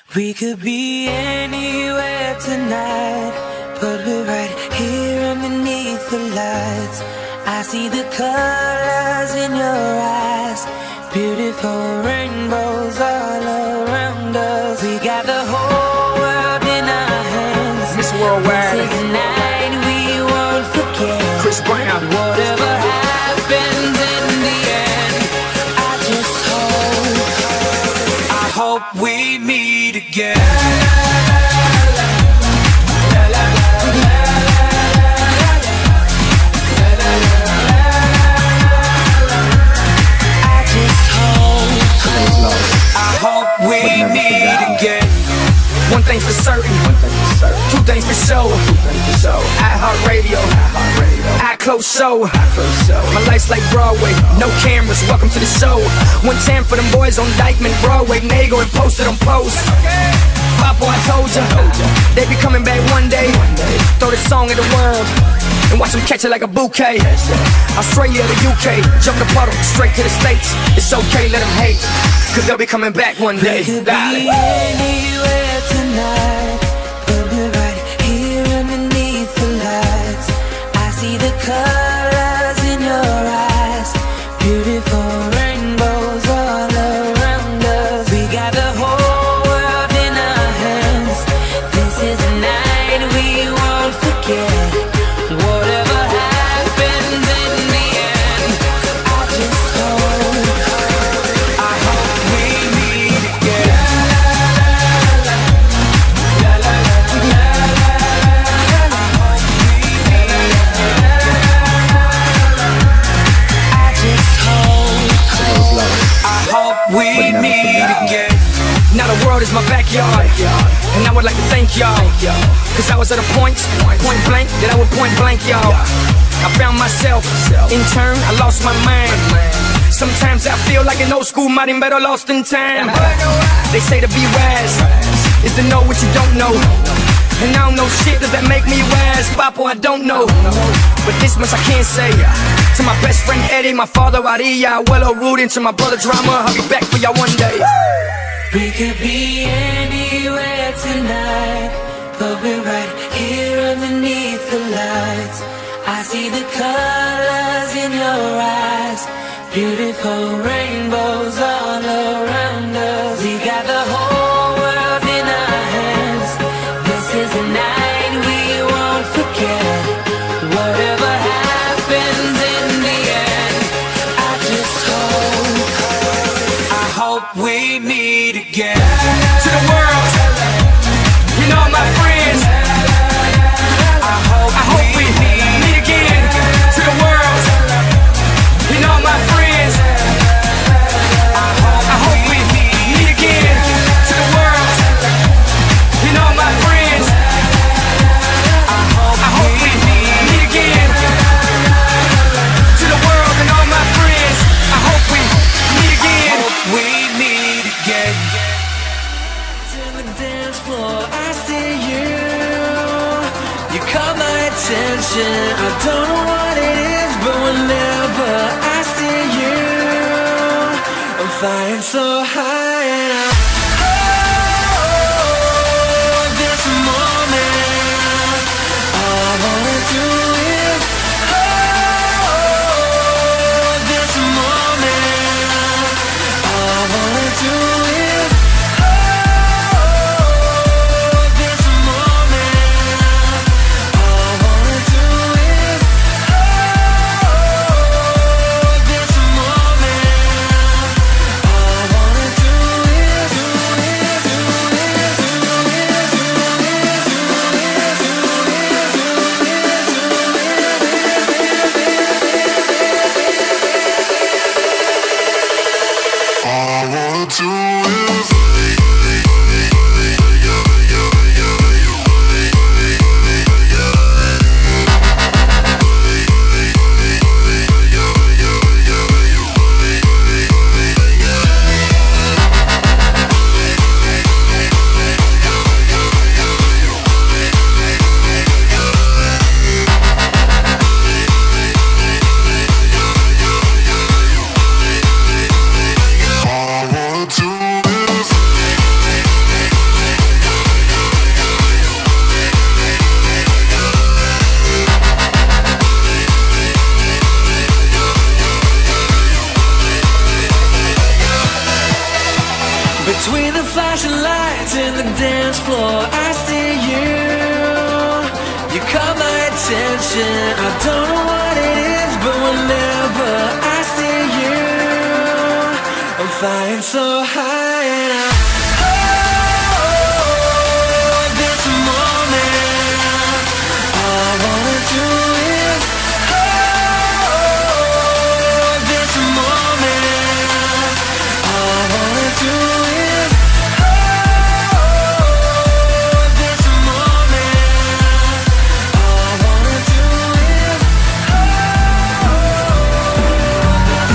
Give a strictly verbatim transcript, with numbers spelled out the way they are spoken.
We could be anywhere tonight, but we're right here underneath the lights. I see the colors in your eyes, beautiful rainbows all around us. We got the whole world in our hands. Miss Worldwide. This is the night we won't forget. Chris Brown. Whatever happens in the end, I just hope, I hope we meet again. I hope we meet again. One thing's for certain, One thing for certain. Two things for sure. Sure. iHeartRadio, I close show. My life's like Broadway, no cameras. Welcome to the show. One time for them boys on Dykeman, Broadway, Nago, and posted on post. Papa, I told ya, they be coming back one day. Throw this song at the world and watch them catch it like a bouquet. Australia to U K, jump the puddle, straight to the States. It's okay, let them hate, cause they'll be coming back one day. We could be anywhere tonight, but we're right here underneath the lights. I see the colors in your eyes, beautiful rainbows all around us. We got the whole world in our hands. This is a night we won't forget. Whatever happens in the end, I just hope, I hope we meet again. I just hope, I hope we meet again. Now the world is my backyard, and I would like to thank y'all, cause I was at a point, point blank, that I would point blank y'all. I found myself, in turn I lost my mind. Sometimes I feel like an old school mighty better lost in time. They say to be wise is to know what you don't know, and I don't know shit, does that make me wise? Papo, I don't know, but this much I can say. To my best friend Eddie, my father Aria, Willow rooting, to my brother Drama, I'll be back for y'all one day. We could be anywhere tonight, but we're right here underneath the lights. I see the colors in your eyes, beautiful rainbows all around us. We got the whole world in our hands. This is a night we won't forget. Whatever happens in the end, I just hope, I hope we meet again. To the world, you know my friends, I hope, I hope we meet again. To the world, you know my friends, I hope, I hope we meet again. To the world, you know my friends, I hope, I hope we meet again. To the world and all my friends, I hope we meet again. Hope we meet again. To the dance floor, I see you. You caught my attention. I don't know what it is, but whenever I see you, I'm flying so high and I, oh, this moment, all I wanna do is, oh, this moment, all I wanna do is, oh, this moment, all I wanna do is, oh, this moment, all I wanna do With the flashing lights in the dance floor, I see you. You caught my attention. I don't know what it is, but whenever I see you, I'm flying so high and I, oh, this moment, all I wanna do is, oh, this moment, all I wanna do is, oh, this moment, all I wanna do is, oh, this